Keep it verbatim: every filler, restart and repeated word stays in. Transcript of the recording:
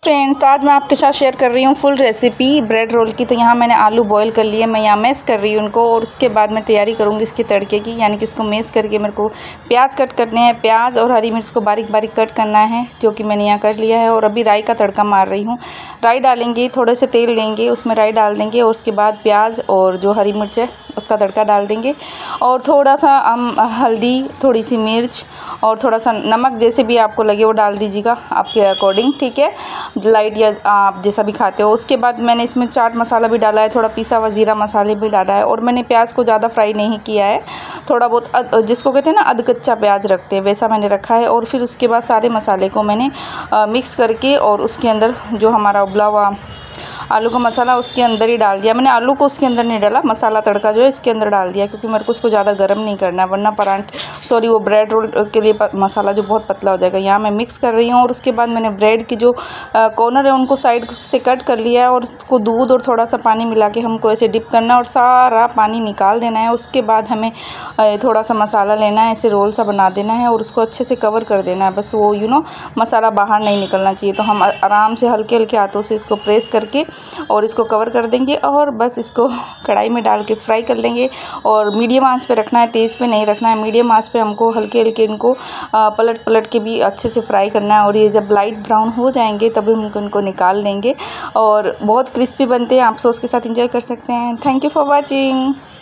Friends, आज मैं आपके साथ शेयर कर रही हूँ फुल रेसिपी ब्रेड रोल की। तो यहाँ मैंने आलू बॉईल कर लिए, मैं यहाँ मैश कर रही हूँ उनको और उसके बाद मैं तैयारी करूँगी इसके तड़के की। यानी कि इसको मैश करके मेरे को प्याज कट करने हैं, प्याज और हरी मिर्च को बारीक बारीक कट करना है, जो कि मैंने यहाँ कर लिया है। और अभी राई का तड़का मार रही हूँ। राई डालेंगे, थोड़े से तेल लेंगे, उसमें राई डाल देंगे और उसके बाद प्याज और जो हरी मिर्च है उसका तड़का डाल देंगे। और थोड़ा सा हम हल्दी, थोड़ी सी मिर्च और थोड़ा सा नमक, जैसे भी आपको लगे वो डाल दीजिएगा आपके अकॉर्डिंग, ठीक है, लाइट या आप जैसा भी खाते हो। उसके बाद मैंने इसमें चाट मसाला भी डाला है, थोड़ा पिसा हुआ जीरा मसाले भी डाला है। और मैंने प्याज को ज़्यादा फ्राई नहीं किया है, थोड़ा बहुत जिसको कहते हैं ना अध कच्चा प्याज रखते हैं, वैसा मैंने रखा है। और फिर उसके बाद सारे मसाले को मैंने आ, मिक्स करके और उसके अंदर जो हमारा उबला हुआ आलू का मसाला उसके अंदर ही डाल दिया। मैंने आलू को उसके अंदर नहीं डाला, मसाला तड़का जो है इसके अंदर डाल दिया, क्योंकि मेरे को उसको ज़्यादा गर्म नहीं करना है, वरना परांठे सॉरी वो ब्रेड रोल के लिए मसाला जो बहुत पतला हो जाएगा। यहाँ मैं मिक्स कर रही हूँ। और उसके बाद मैंने ब्रेड की जो कॉर्नर है उनको साइड से कट कर लिया है और उसको दूध और थोड़ा सा पानी मिला के हमको ऐसे डिप करना है और सारा पानी निकाल देना है। उसके बाद हमें थोड़ा सा मसाला लेना है, ऐसे रोल सा बना देना है और उसको अच्छे से कवर कर देना है। बस वो यू नो मसाला बाहर नहीं निकलना चाहिए। तो हम आराम से हल्के हल्के हाथों से इसको प्रेस करके और इसको कवर कर देंगे और बस इसको कढ़ाई में डाल के फ्राई कर लेंगे। और मीडियम आंच पे रखना है, तेज़ पे नहीं रखना है। मीडियम आंच पे हमको हल्के हल्के इनको पलट पलट के भी अच्छे से फ्राई करना है। और ये जब लाइट ब्राउन हो जाएंगे तभी हम इनको निकाल लेंगे और बहुत क्रिस्पी बनते हैं। आप सॉस के साथ एंजॉय कर सकते हैं। Thank you for watching.